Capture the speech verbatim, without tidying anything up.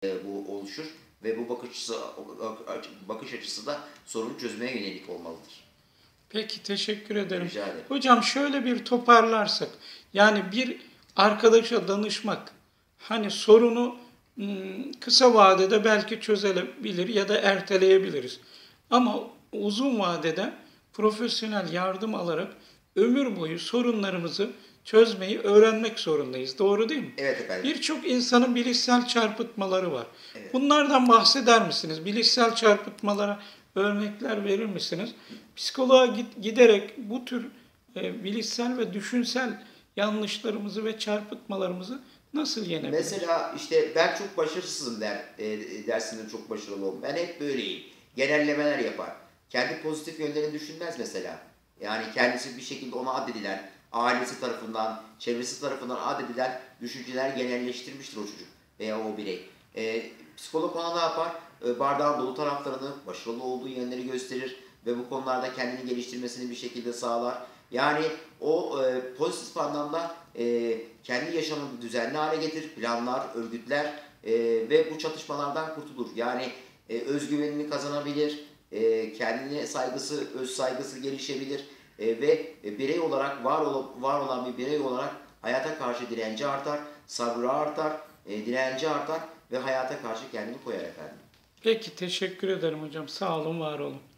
Eee, bu oluşur ve bu bakış açısı bakış açısı da sorunu çözmeye yönelik olmalıdır. Peki, teşekkür ederim. Rica ederim. Hocam şöyle bir toparlarsak, yani bir arkadaşa danışmak, hani sorunu ımm, kısa vadede belki çözebilir ya da erteleyebiliriz. Ama uzun vadede profesyonel yardım alarak ömür boyu sorunlarımızı çözmeyi öğrenmek zorundayız. Doğru değil mi? Evet efendim. Birçok insanın bilişsel çarpıtmaları var. Evet. Bunlardan bahseder misiniz? Bilişsel çarpıtmalara örnekler verir misiniz? Psikoloğa giderek bu tür e, bilişsel ve düşünsel yanlışlarımızı ve çarpıtmalarımızı nasıl yenebiliriz? Mesela işte ben çok başarısızım der, e, dersinde çok başarılı olmam. Ben hep böyleyim. Genellemeler yapar. Kendi pozitif yönlerini düşünmez mesela. Yani kendisi bir şekilde ona addedilen, ailesi tarafından, çevresi tarafından addedilen düşünceler genelleştirmiştir o çocuk veya o birey. E, psikolog ona ne yapar? E, bardağın dolu taraflarını, başarılı olduğu yönleri gösterir ve bu konularda kendini geliştirmesini bir şekilde sağlar. Yani o e, pozitif anlamda e, kendi yaşamını düzenli hale getirir, planlar, örgütler e, ve bu çatışmalardan kurtulur. Yani e, özgüvenini kazanabilir, e, kendine saygısı, öz saygısı gelişebilir e, ve e, birey olarak var, ol, var olan bir birey olarak hayata karşı direnci artar, sabrı artar, e, direnci artar ve hayata karşı kendini koyar efendim. Peki, teşekkür ederim hocam. Sağ olun, var olun.